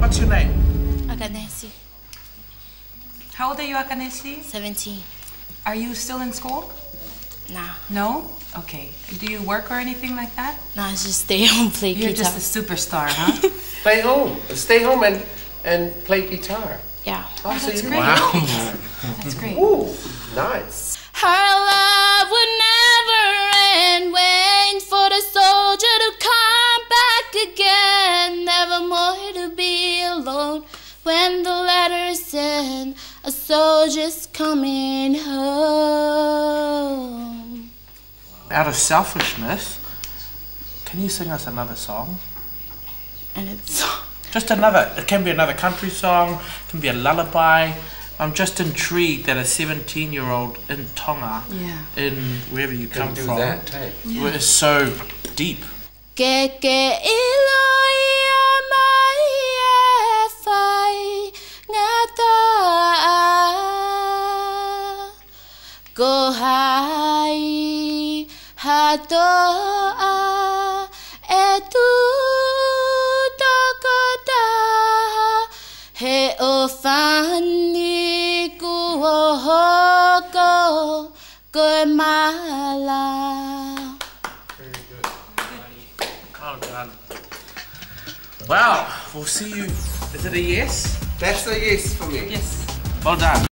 What's your name? Akanesi. How old are you, Akanesi? 17. Are you still in school? Nah. No? Okay. Do you work or anything like that? Nah, I just stay home, play You're guitar. just a superstar, huh? Stay home and play guitar. Yeah. Oh, so that's you great. wow. That's great. Ooh, nice. Her love would never end, waiting for the soldier to come back again. Never more to be alone when the letter said a soldier's coming home. Out of selfishness, can you sing us another song? And it's Just another, it can be another country song, it can be a lullaby. I'm just intrigued that a 17-year-old in Tonga, in wherever you come do from, that tape. is so deep. Ke ilo ia mai e whai ngata ko hai hatoa e tu takata he o whani ku hoko koe mala. Well done. Wow, we'll see you. Is it a yes? That's a yes for me. Yes. Well done.